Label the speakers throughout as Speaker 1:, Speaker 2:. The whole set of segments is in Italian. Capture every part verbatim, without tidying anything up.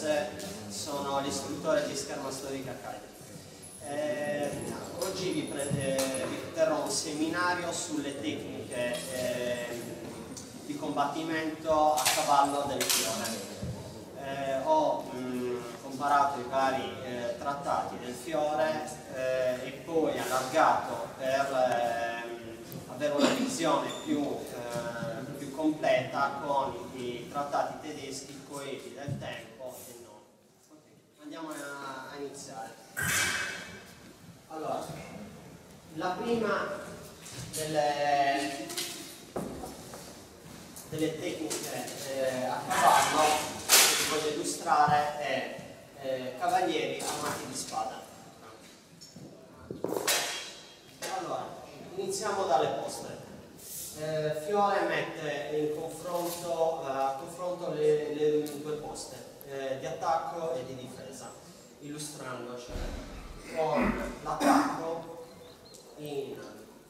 Speaker 1: sono l'istruttore di Scherma Storica Academy. Eh, oggi vi, eh, vi terrò un seminario sulle tecniche eh, di combattimento a cavallo del fiore. Eh, ho mh, comparato i vari eh, trattati del fiore eh, e poi allargato per eh, avere una visione più, eh, più completa con i trattati tedeschi coevi del tempo e non. Okay. Andiamo a, a iniziare. Allora, la prima delle, delle tecniche eh, a cavallo che vi voglio illustrare è eh, cavalieri armati di spada. Allora, iniziamo dalle poste. Eh, Fiore mette in confronto, eh, a confronto le, le due poste eh, di attacco e di difesa, illustrandoci con l'attacco in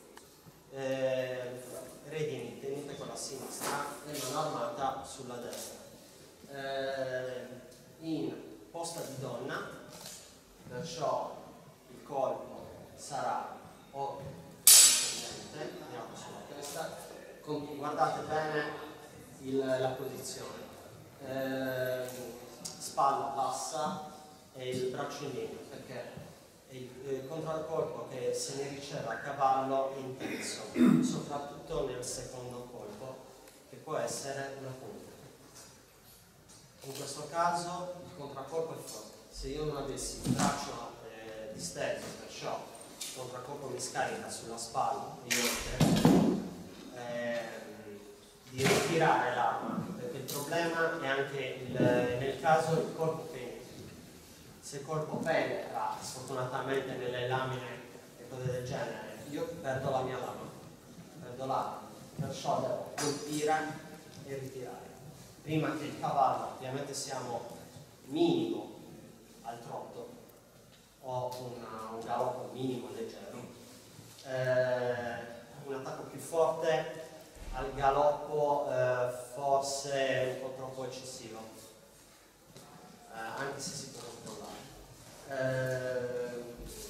Speaker 1: eh, redini tenute con la sinistra e mano armata sulla destra, eh, in posta di donna, perciò il colpo sarà o discendente, andiamo sulla testa, con, guardate bene il, la posizione, eh, spalla bassa e il braccio in linea, perché è il, il contraccolpo che se ne riceve a cavallo è intenso, soprattutto nel secondo colpo, che può essere una punta. In questo caso il contraccolpo è forte. Se io non avessi il braccio eh, disteso, perciò il contraccolpo mi scarica sulla spalla, io eh, di ritirare l'arma, perché il problema è anche il, nel caso il colpo penetra. Se il colpo penetra sfortunatamente nelle lamine e cose del genere, io perdo la mia lama, perdo l'arma, perciò devo colpire e ritirare. Prima che il cavallo, ovviamente siamo minimo al trotto, o una, un galoppo minimo leggero, eh, un attacco più forte al galoppo eh, forse un po' troppo eccessivo, eh, anche se si può controllare. Eh,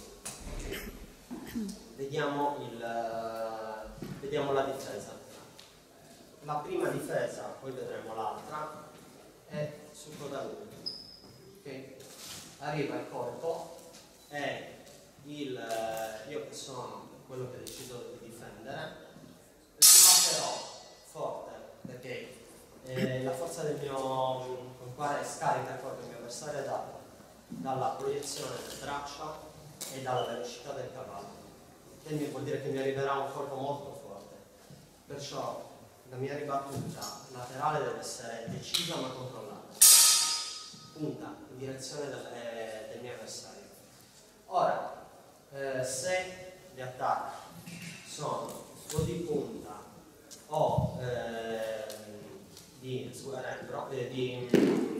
Speaker 1: vediamo, il, uh, vediamo la difesa. La prima difesa, poi vedremo l'altra, è sul codalume. Okay? Arriva il colpo e il, uh, io che sono quello che ho deciso di difendere, sbatterò forte, perché eh, la forza del mio, con quale scarica il colpo del mio avversario è data dalla proiezione del braccio e dalla velocità del cavallo, che vuol dire che mi arriverà un colpo molto forte, perciò la mia ribattuta laterale deve essere decisa ma controllata, punta in direzione del, eh, del mio avversario. Ora, eh, se gli attacchi sono o di punta o eh, di, eh, di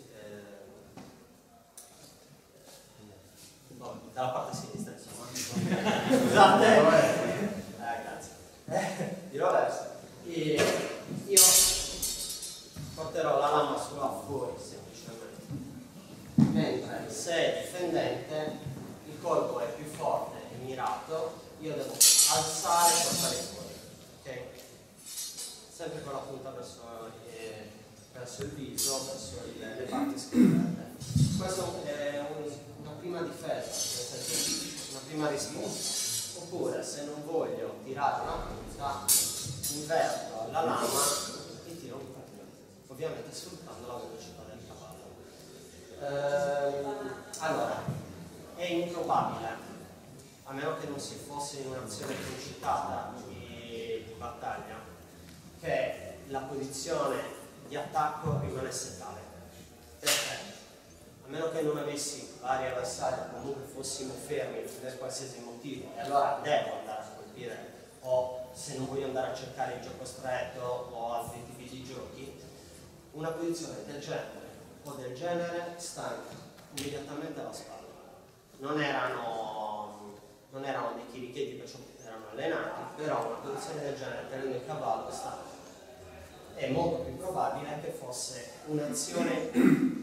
Speaker 1: No, dalla parte sinistra, insomma. Scusate. Eh, grazie. Eh, di rovescio. Io porterò la lama sulla fuori, semplicemente. Mentre se difendente il colpo è più forte e mirato, io devo alzare e portare fuori. Ok? Sempre con la punta verso, eh, verso il viso, verso il, le parti scoperte. Questo è un una prima difesa, nel senso una prima risposta. Oppure se non voglio tirare una punta, inverto la lama e tiro un po', ovviamente sfruttando la velocità del cavallo. Ehm, allora, è improbabile, a meno che non si fosse in un'azione concitata di, di battaglia, che la posizione di attacco rimanesse tale. Perché? A meno che non avessi vari avversari, comunque fossimo fermi per qualsiasi motivo, e allora devo andare a colpire, o se non voglio andare a cercare il gioco stretto o altri tipi di giochi, una posizione del genere o del genere stanca immediatamente alla spalla. Non erano, non erano dei chirichetti, perciò erano allenati, però una posizione del genere tenendo il cavallo stanca. È molto più probabile che fosse un'azione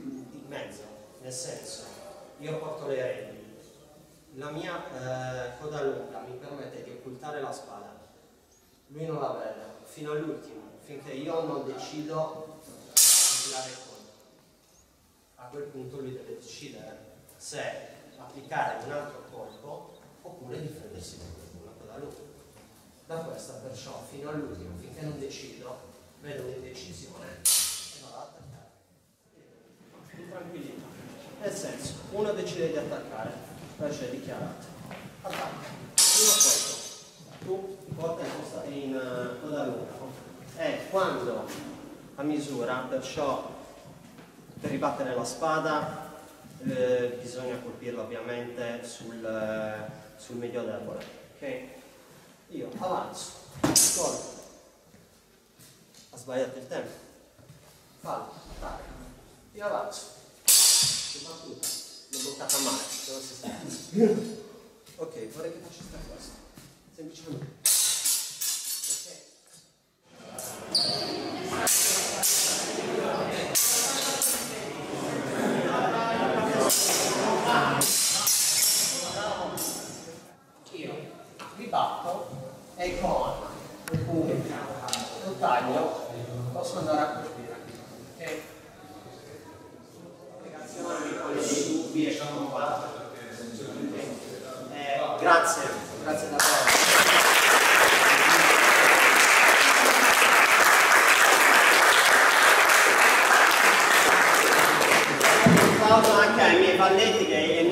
Speaker 1: mezzo, nel senso, io porto le redini, la mia eh, coda lunga mi permette di occultare la spada, lui non la vede, fino all'ultimo, finché io non decido di tirare il colpo. A quel punto lui deve decidere se applicare un altro colpo oppure difendersi con una coda lunga. Da questa perciò fino all'ultimo, finché non decido, vedo un'indecisione e vado ad attaccare. In tranquillità. Nel senso, uno decide di attaccare, invece è dichiarato. Attacca. Primo colpo. Tu ti porti in uh, coda lunga. E quando a misura, perciò per ribattere la spada eh, bisogna colpirla ovviamente sul, eh, sul medio debole. Ok? Io avanzo, colpo. Ha sbagliato il tempo. Fallo, attacca. Io avanzo. L'ho battuta, l'ho bloccata male, dove si sta? Ok, vorrei che facessi questo. Semplicemente. Io mi batto e con il pugno lo taglio, posso andare a colpire. Ok? Spiegazioni con i dubbi e con qua. Eh, grazie, grazie davvero. Anche ai miei balletti che